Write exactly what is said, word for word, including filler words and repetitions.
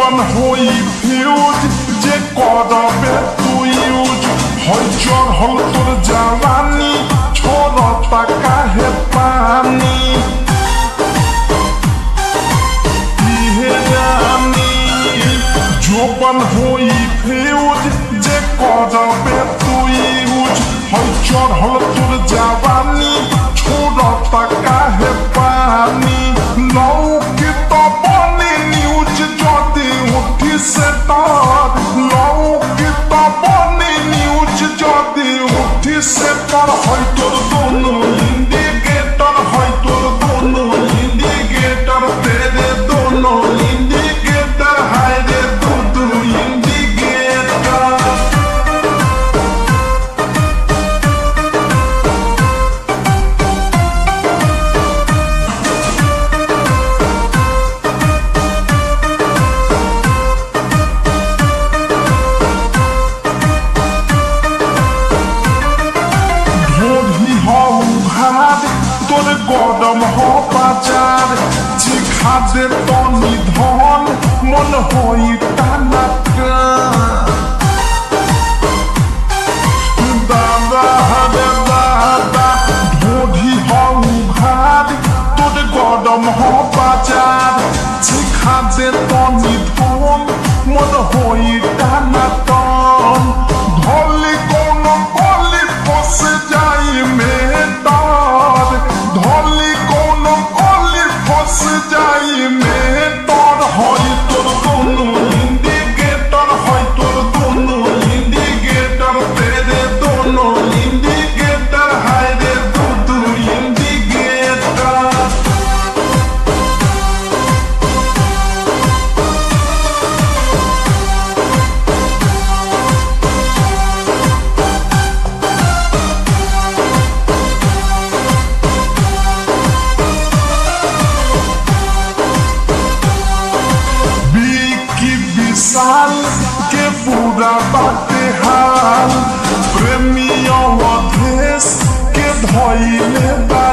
जोबन होई फ्यूज जे करबे तू यूज होई चढ़ल तोर जवानी छोड़ता काहे पानी इहे जानी जोबन होई फ्यूज जे करबे तू यूज होई चढ़ल तोर जवानी छोड़ता काहे पानी लौकी तो बनी न्यूज जदी उठी से तार लौकी तो बनी न्यूज जदी उठी से तार होई तोर दोनों इंडिकेटर होई तोर दोनों इंडिकेटर तेरे दोनों इंडिकेटर हाय रे दो दो इंडिकेटर तोरे गरम हो बाजार चिखा दे तनी धन मन होई टानका दादा हरे दादा ढोढी हो घाट तोरे गरम हो बाजार चिखा दे तनी धन मन होई टानका धोली कोनो कोली फस जाई में तार धोली कोनो कोली फस जाई में तार होई तोर दोनों इंडिकेटर होई तोर दोनों इंडिकेटर तेरे दोनों इंडिकेटर हाय रे दो दो इंडिकेटर साल के पूरा बाटे हाल प्रेमियों देश के धोइले बा